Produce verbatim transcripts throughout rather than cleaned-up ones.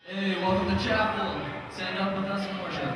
Hey, welcome to Chapel. Stand up with us in worship.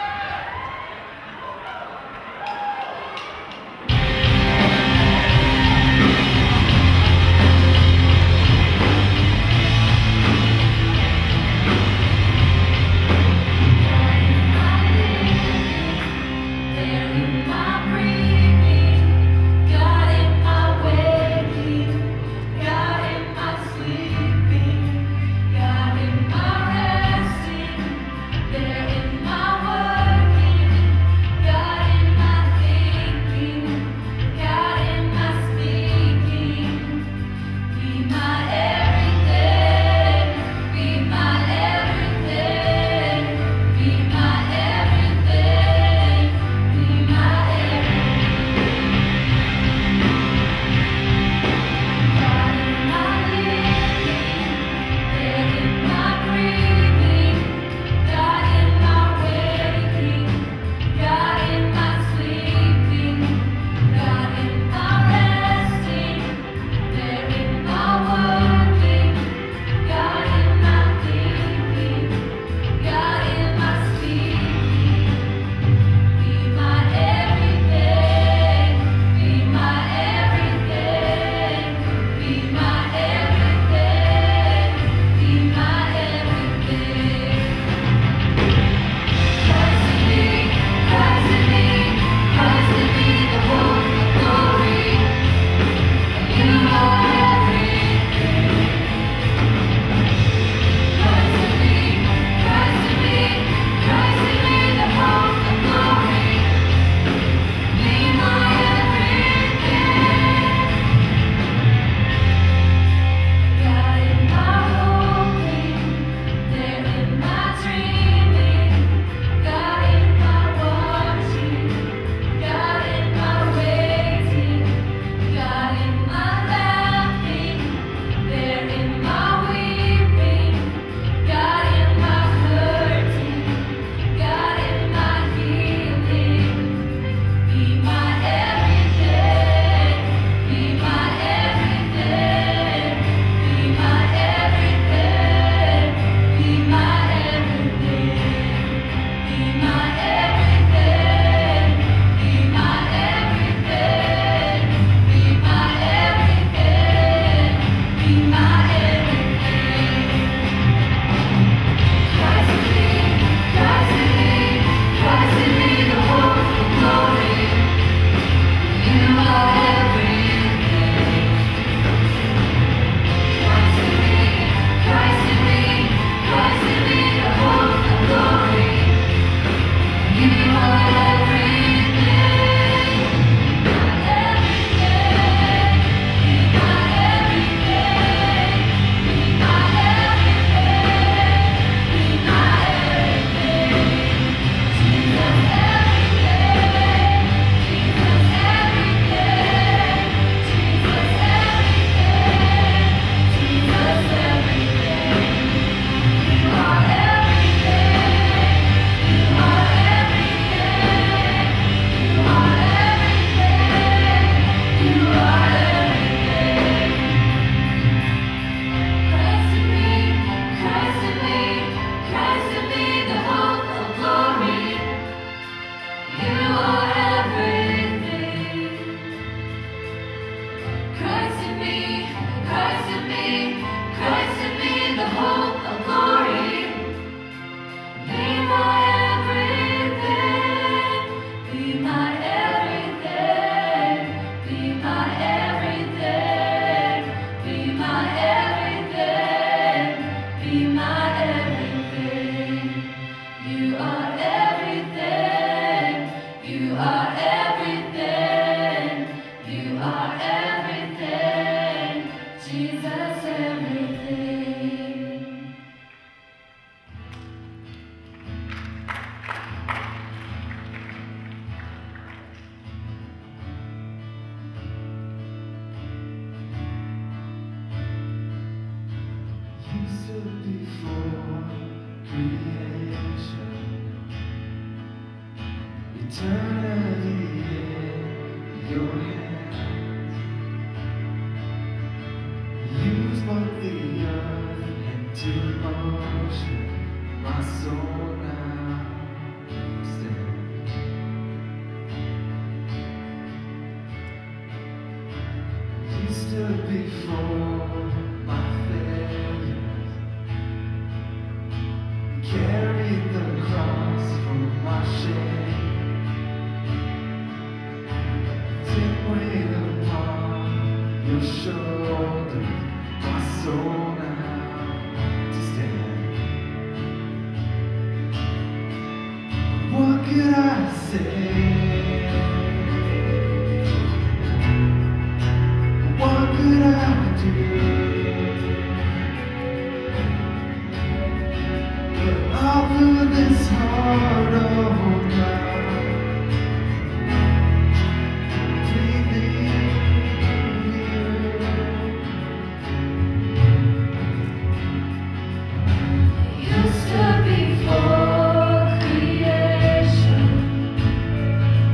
Eternity in your hands. Use both the earth and to motion. my soul now stands. You stood before my failures, carried the cross for my shame. Take weight upon your shoulders, my soul now to stand. What could I say? What could I do? But offer this heart of mine, breathing here. You stood before creation,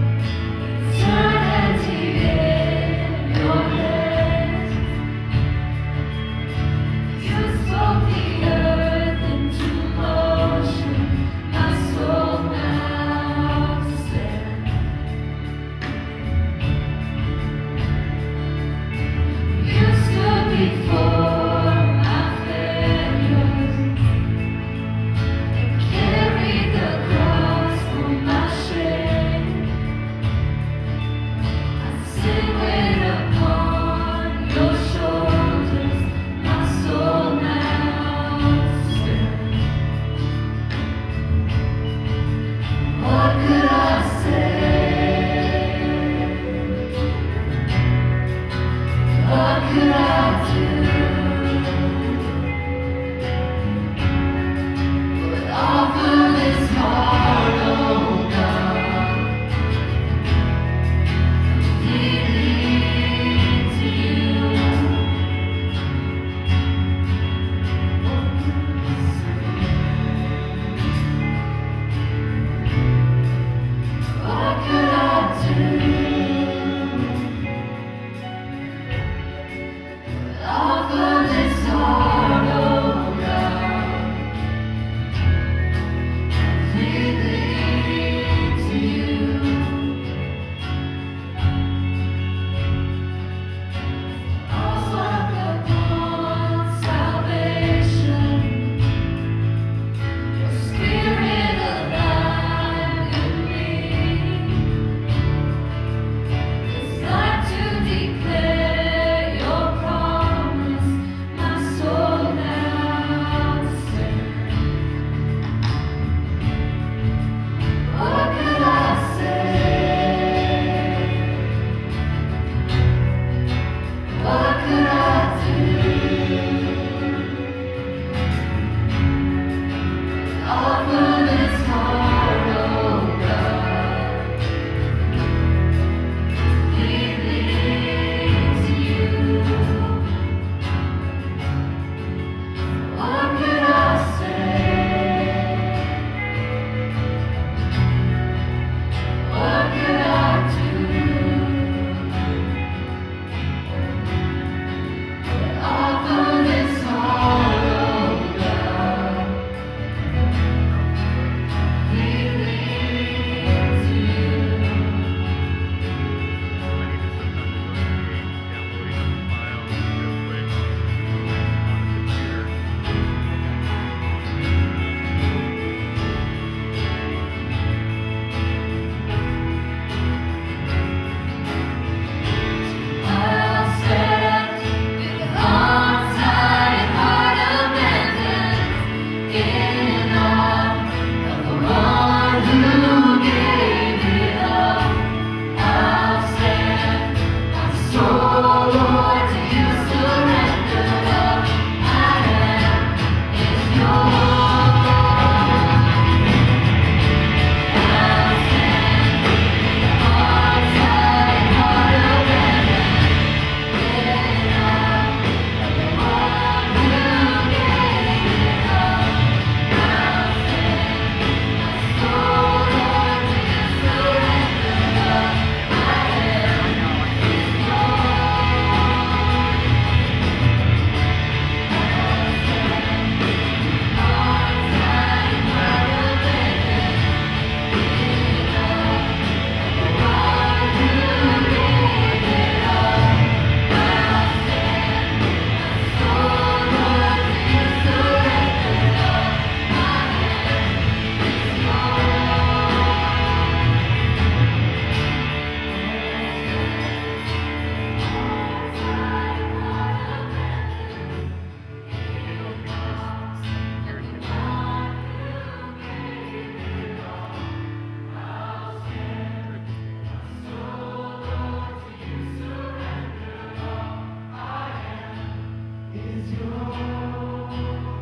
is yours.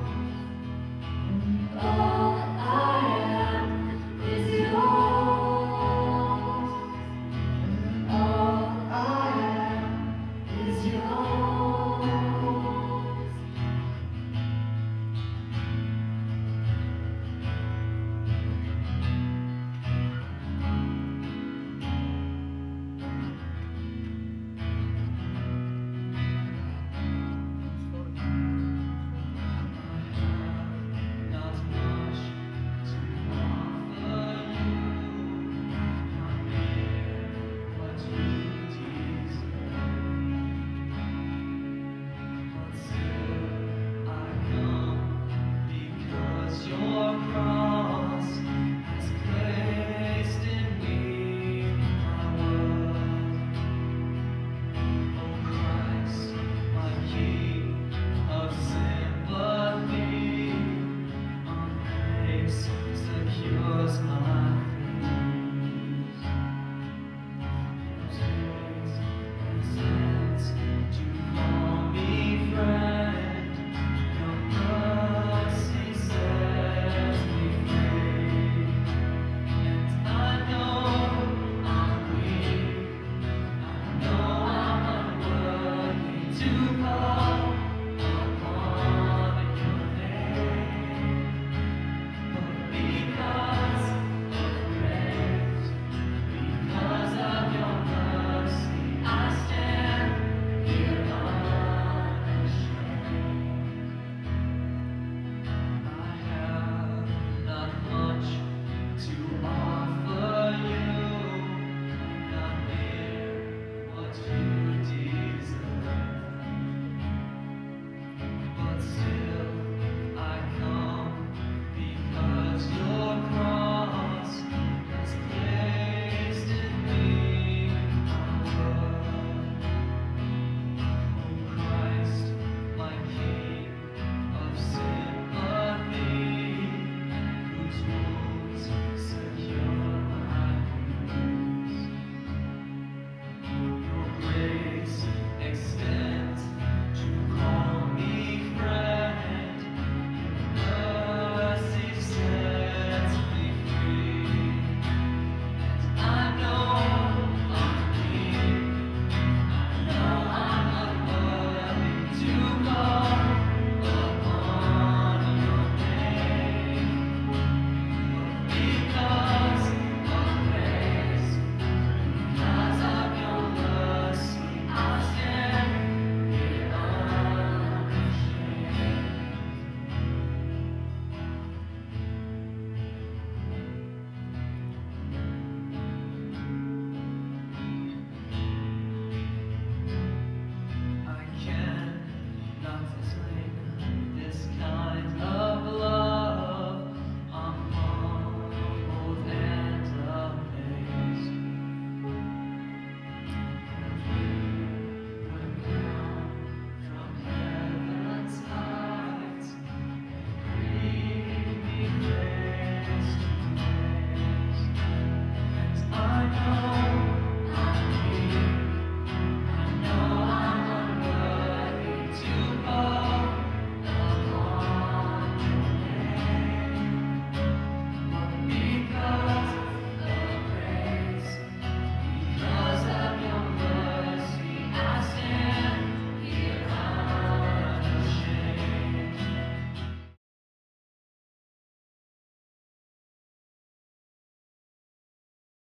All I am is yours. All I am is yours. Not much to offer you, not near what you deserve. But still I come because your cross has placed in me my worth. Oh Christ, my King of sympathy, on grace secures my peace. Takes and sends to call me friend. Your mercy sets me free, and I know I'm weak. I know I'm unworthy to call upon your name, but because of grace, because of your mercy, I stand here unashamed. I have not much to offer you, not near what you deserve. But still I come because your cross has placed in me my worth. Oh Christ, my King of sympathy, whose wounds secure my peace. Your grace extends to call me friend. Your mercy sets me free, and I know I'm weak. I know I'm unworthy to call upon your name, but because of grace, because of your mercy, I stand here unashamed. I can not explain this kind